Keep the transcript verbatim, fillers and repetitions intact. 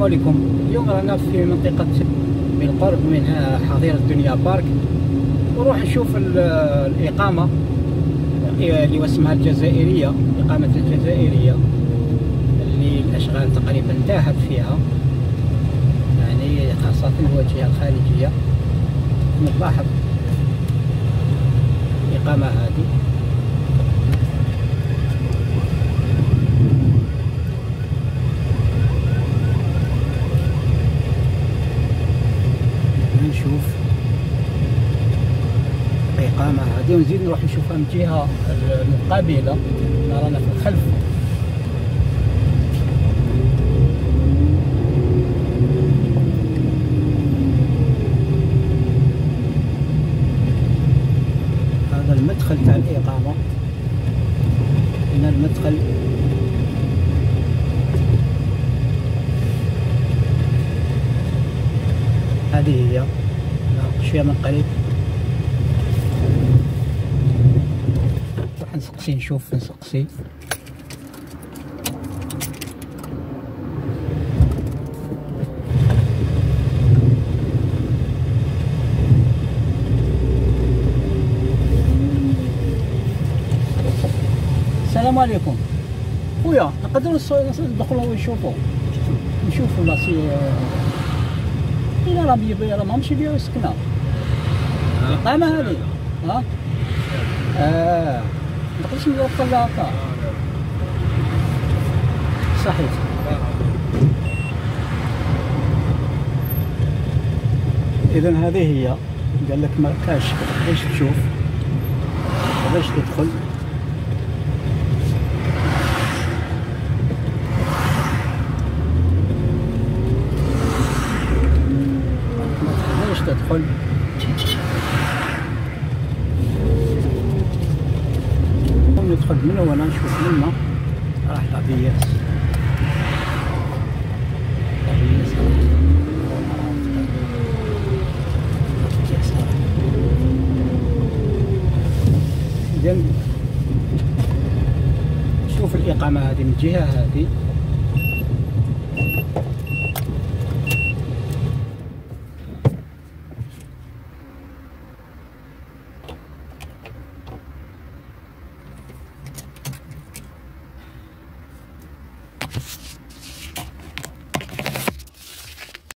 عليكم. اليوم رانا في منطقة بالقرب من حظيرة دنيا بارك، ونروح نشوف الإقامة اللي اسمها الجزائرية، إقامة الجزائرية اللي الأشغال تقريبا انتهت فيها، يعني خاصة الواجهة الخارجية. نلاحظ الإقامة هذه نشوف الإقامة هذه، ونزيد نروح نشوفها من الجهة المقابلة، رانا في الخلف. هذا المدخل تاع الإقامة، هنا المدخل. هذه هي شوية من قريب. راح نسقسي نشوف نسقسي. السلام عليكم خويا، نقدروا ندخلوا ونشوفوا نشوفوا لاسي إلا راه بيا راه ماهمش بيا سكنة الإقامة هذه. ها اه منقدرش ندخل لها هكا. صحيح. إذا هذه هي، قال لك ما كاش باش تشوف باش تدخل. تدخل ندخل من هنا نشوف منا راح العبيات. إذن شوف الإقامة هذه من الجهة هذه.